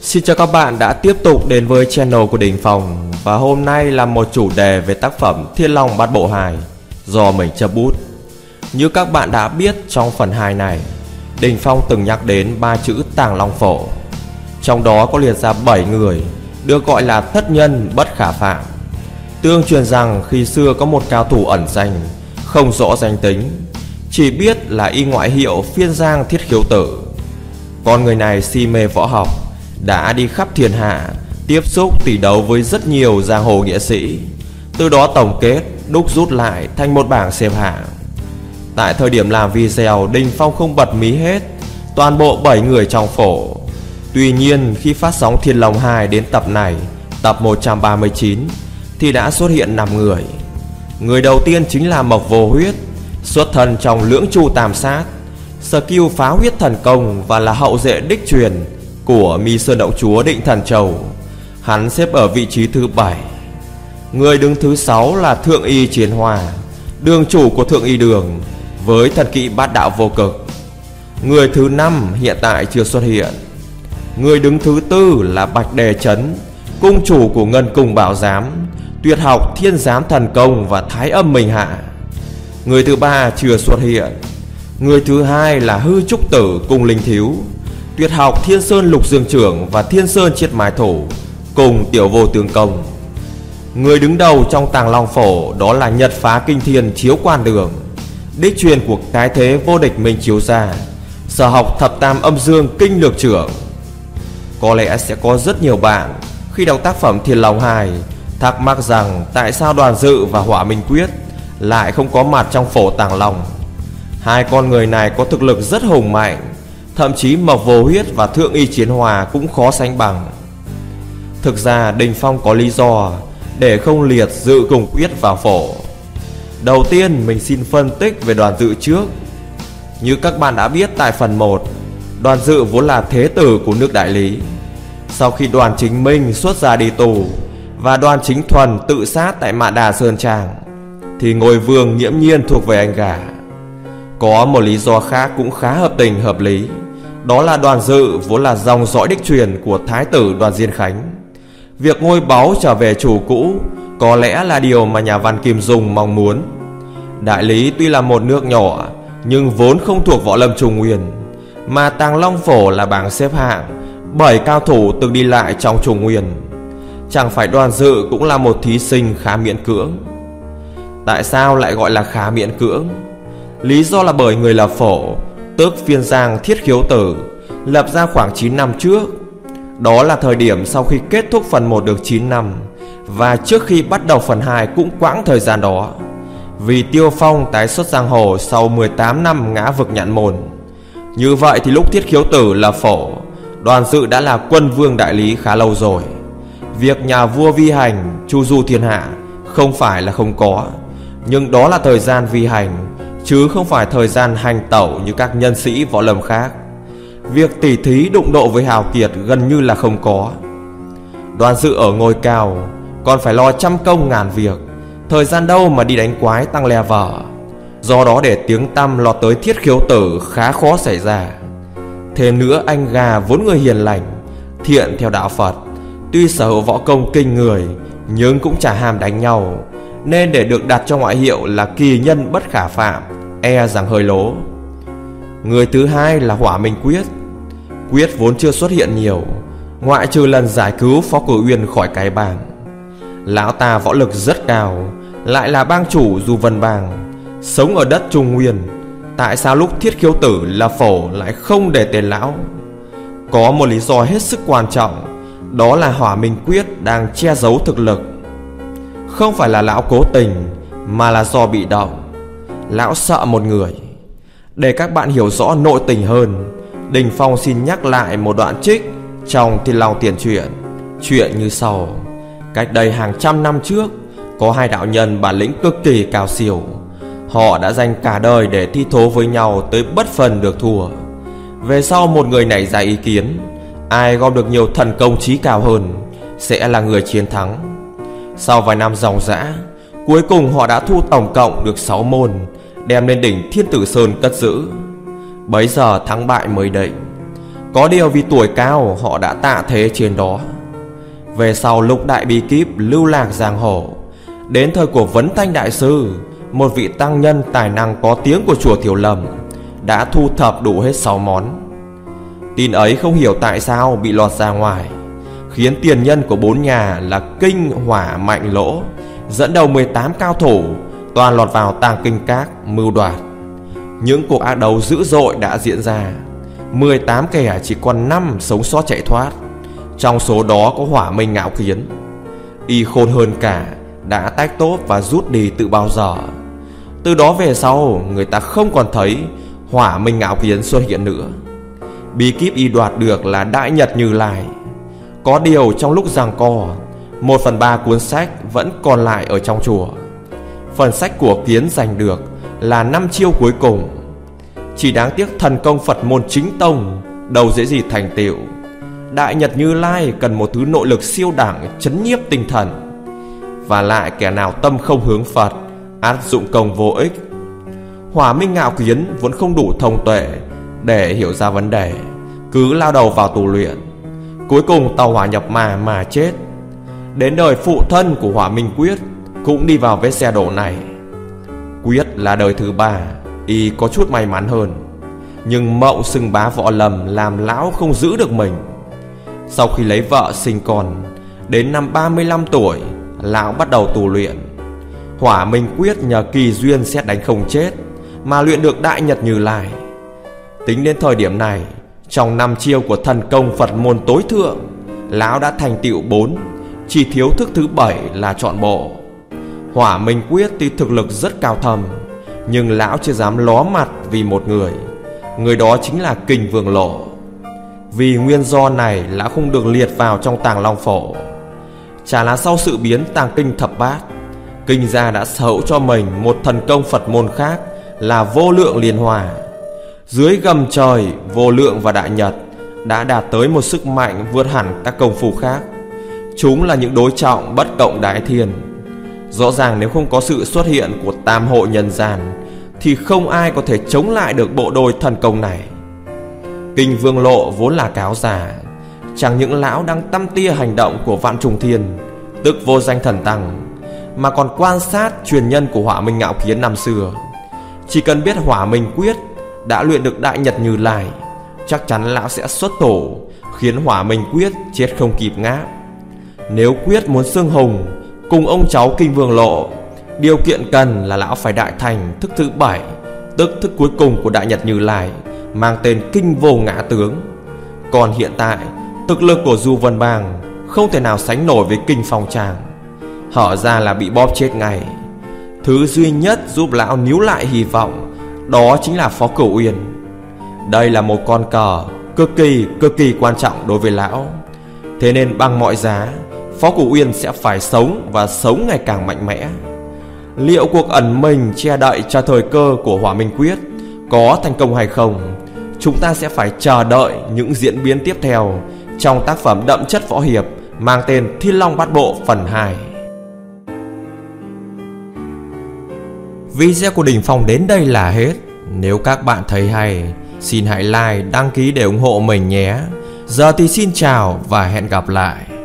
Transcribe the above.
Xin chào các bạn đã tiếp tục đến với channel của Đình Phong. Và hôm nay là một chủ đề về tác phẩm Thiên Long Bát Bộ 2 do mình chấp bút. Như các bạn đã biết, trong phần 2 này Đình Phong từng nhắc đến 3 chữ Tàng Long Phổ. Trong đó có liệt ra 7 người được gọi là thất nhân bất khả phạm. Tương truyền rằng khi xưa có một cao thủ ẩn danh, không rõ danh tính, chỉ biết là y ngoại hiệu Phiên Giang Thiết Khiếu Tử. Con người này si mê võ học, đã đi khắp thiên hạ, tiếp xúc tỷ đấu với rất nhiều giang hồ nghĩa sĩ, từ đó tổng kết đúc rút lại thành một bảng xếp hạng. Tại thời điểm làm video, Đình Phong không bật mí hết toàn bộ 7 người trong phổ. Tuy nhiên khi phát sóng Thiên Long 2 đến tập này, tập 139, thì đã xuất hiện 5 người. Người đầu tiên chính là Mộc Vô Huyết, xuất thân trong Lưỡng Chu Tam Sát, skill phá huyết thần công và là hậu duệ đích truyền của Mi Sơn Động Chúa Định Thần Châu. Hắn xếp ở vị trí thứ 7. Người đứng thứ 6 là Thượng Y Chiến Hòa, đường chủ của Thượng Y Đường với thần kỹ bát đạo vô cực. Người thứ 5 hiện tại chưa xuất hiện. Người đứng thứ 4 là Bạch Đề Chấn, cung chủ của Ngân Cung Bảo Giám, tuyệt học Thiên Giám Thần Công và Thái Âm Minh Hạ. Người thứ 3 chưa xuất hiện. Người thứ 2 là Hư Trúc Tử Cung Linh Thiếu, tuyệt học Thiên Sơn Lục Dương Trưởng và Thiên Sơn Chiết Mái Thủ cùng Tiểu Vô Tướng Công. Người đứng đầu trong Tàng Long Phổ đó là Nhật Phá Kinh Thiên Chiếu Quan Đường, đích truyền của cái thế vô địch Minh Chiếu Gia, sở học Thập Tam Âm Dương Kinh Lược Trưởng. Có lẽ sẽ có rất nhiều bạn khi đọc tác phẩm Thiên Long 2 thắc mắc rằng tại sao Đoàn Dự và Hỏa Minh Quyết lại không có mặt trong phổ Tàng Long. Hai con người này có thực lực rất hùng mạnh, thậm chí Mộc Vô Huyết và Thượng Y Chiến Hòa cũng khó sánh bằng. Thực ra Đình Phong có lý do để không liệt Dự cùng Quyết vào phổ. Đầu tiên mình xin phân tích về Đoàn Dự trước. Như các bạn đã biết tại phần 1, Đoàn Dự vốn là thế tử của nước Đại Lý. Sau khi Đoàn Chính Minh xuất gia đi tù và Đoàn Chính Thuần tự sát tại Mạn Đà Sơn Trang, thì ngôi vương nghiễm nhiên thuộc về anh cả. Có một lý do khác cũng khá hợp tình hợp lý, đó là Đoàn Dự vốn là dòng dõi đích truyền của Thái tử Đoàn Diên Khánh. Việc ngôi báu trở về chủ cũ có lẽ là điều mà nhà văn Kim Dung mong muốn. Đại Lý tuy là một nước nhỏ nhưng vốn không thuộc võ lâm Trung Nguyên, mà Tàng Long Phổ là bảng xếp hạng 7 cao thủ từng đi lại trong Trung Nguyên. Chẳng phải Đoàn Dự cũng là một thí sinh khá miễn cưỡng. Tại sao lại gọi là khá miễn cưỡng? Lý do là bởi người lập phổ, tức Phiên Giang Thiết Khiếu Tử, lập ra khoảng 9 năm trước. Đó là thời điểm sau khi kết thúc phần 1 được 9 năm, và trước khi bắt đầu phần 2 cũng quãng thời gian đó. Vì Tiêu Phong tái xuất giang hồ sau 18 năm ngã vực Nhạn Môn. Như vậy thì lúc Thiết Khiếu Tử lập phổ, Đoàn Dự đã là quân vương Đại Lý khá lâu rồi. Việc nhà vua vi hành chu du thiên hạ không phải là không có, nhưng đó là thời gian vi hành, chứ không phải thời gian hành tẩu như các nhân sĩ võ lâm khác. Việc tỉ thí đụng độ với hào kiệt gần như là không có. Đoàn Dự ở ngôi cao, còn phải lo trăm công ngàn việc, thời gian đâu mà đi đánh quái tăng level. Do đó để tiếng tăm lọt tới Thiết Khiếu Tử khá khó xảy ra. Thêm nữa anh gà vốn người hiền lành, thiện theo đạo Phật, tuy sở hữu võ công kinh người nhưng cũng chả ham đánh nhau, nên để được đặt cho ngoại hiệu là kỳ nhân bất khả phạm e rằng hơi lố. Người thứ hai là Hỏa Minh Quyết. Quyết vốn chưa xuất hiện nhiều, ngoại trừ lần giải cứu Phó Cửu Uyên khỏi cái bang. Lão ta võ lực rất cao, lại là bang chủ Du Vân Bang, sống ở đất Trung Nguyên. Tại sao lúc Thiết Khiếu Tử là phổ lại không để tên lão? Có một lý do hết sức quan trọng, đó là Hỏa Minh Quyết đang che giấu thực lực. Không phải là lão cố tình, mà là do bị động. Lão sợ một người. Để các bạn hiểu rõ nội tình hơn, Đình Phong xin nhắc lại một đoạn trích trong Thiên Long Tiền Truyện. Chuyện như sau. Cách đây hàng trăm năm trước, có hai đạo nhân bản lĩnh cực kỳ cao siêu. Họ đã dành cả đời để thi thố với nhau tới bất phần được thua. Về sau một người nảy ra ý kiến, ai gom được nhiều thần công trí cao hơn sẽ là người chiến thắng. Sau vài năm ròng rã, cuối cùng họ đã thu tổng cộng được 6 môn, đem lên đỉnh Thiên Tử Sơn cất giữ. Bấy giờ thắng bại mới định. Có điều vì tuổi cao họ đã tạ thế trên đó. Về sau lúc đại bí kíp lưu lạc giang hồ, đến thời của Vấn Thanh đại sư, một vị tăng nhân tài năng có tiếng của chùa Thiểu Lâm, đã thu thập đủ hết 6 món. Tin ấy không hiểu tại sao bị lọt ra ngoài, khiến tiền nhân của 4 nhà là Kinh, Hỏa, Mạnh, Lỗ dẫn đầu 18 cao thủ toàn lọt vào tàng kinh các mưu đoạt. Những cuộc ác đấu dữ dội đã diễn ra. 18 kẻ chỉ còn 5 sống sót chạy thoát. Trong số đó có Hỏa Minh Ngạo Kiến. Y khôn hơn cả, đã tách tốt và rút đi từ bao giờ. Từ đó về sau, người ta không còn thấy Hỏa Minh Ngạo Kiến xuất hiện nữa. Bí kíp y đoạt được là Đại Nhật Như Lai. Có điều trong lúc giằng co, 1/3 cuốn sách vẫn còn lại ở trong chùa. Phần sách của Kiến giành được là 5 chiêu cuối cùng. Chỉ đáng tiếc thần công Phật môn chính tông đâu dễ gì thành tựu. Đại Nhật Như Lai cần một thứ nội lực siêu đẳng chấn nhiếp tinh thần. Và lại kẻ nào tâm không hướng Phật, ắt dụng công vô ích. Hỏa Minh Ngạo Kiến vốn không đủ thông tuệ để hiểu ra vấn đề, cứ lao đầu vào tu luyện. Cuối cùng tàu hỏa nhập ma mà chết. Đến đời phụ thân của Hỏa Minh Quyết cũng đi vào vết xe đổ này. Quyết là đời thứ 3, y có chút may mắn hơn. Nhưng mộng xưng bá võ lâm làm lão không giữ được mình. Sau khi lấy vợ sinh con, đến năm 35 tuổi, lão bắt đầu tu luyện. Hỏa Minh Quyết nhờ kỳ duyên sét đánh không chết mà luyện được Đại Nhật Như Lai. Tính đến thời điểm này, trong 5 chiêu của thần công Phật môn tối thượng, lão đã thành tựu 4, chỉ thiếu thức thứ 7 là trọn bộ. Hỏa Minh Quyết tuy thực lực rất cao thâm, nhưng lão chưa dám ló mặt vì một người. Người đó chính là Kinh Vương Lộ. Vì nguyên do này, lão không được liệt vào trong Tàng Long Phổ. Chả là sau sự biến Tàng Kinh Thập Bát, Kinh gia đã sở hữu cho mình một thần công Phật môn khác là Vô Lượng Liên Hòa. Dưới gầm trời, Vô Lượng và Đại Nhật đã đạt tới một sức mạnh vượt hẳn các công phu khác. Chúng là những đối trọng bất cộng đái thiên. Rõ ràng nếu không có sự xuất hiện của tam hội nhân gian thì không ai có thể chống lại được bộ đôi thần công này. Kinh Vương Lộ vốn là cáo giả, chẳng những lão đang tăm tia hành động của Vạn Trùng Thiên, tức Vô Danh Thần Tăng, mà còn quan sát truyền nhân của Hỏa Minh Ngạo Kiến năm xưa. Chỉ cần biết Hỏa Minh Quyết đã luyện được Đại Nhật Như Lai, chắc chắn lão sẽ xuất thủ, khiến Hỏa Minh Quyết chết không kịp ngáp. Nếu Quyết muốn xưng hùng cùng ông cháu Kinh Vương Lộ, điều kiện cần là lão phải đại thành thức thứ 7, tức thức cuối cùng của Đại Nhật Như Lai, mang tên Kinh Vô Ngã Tướng. Còn hiện tại, thực lực của Du Vân Bang không thể nào sánh nổi với Kinh Phong Tràng, hở ra là bị bóp chết ngay. Thứ duy nhất giúp lão níu lại hy vọng đó chính là Phó Cửu Uyên. Đây là một con cờ cực kỳ quan trọng đối với lão. Thế nên bằng mọi giá, Phó Cửu Uyên sẽ phải sống và sống ngày càng mạnh mẽ. Liệu cuộc ẩn mình che đậy cho thời cơ của Hỏa Minh Quyết có thành công hay không, chúng ta sẽ phải chờ đợi những diễn biến tiếp theo trong tác phẩm đậm chất võ hiệp mang tên Thiên Long Bát Bộ phần 2. Video của Đình Phong đến đây là hết. Nếu các bạn thấy hay, xin hãy like, đăng ký để ủng hộ mình nhé. Giờ thì xin chào và hẹn gặp lại.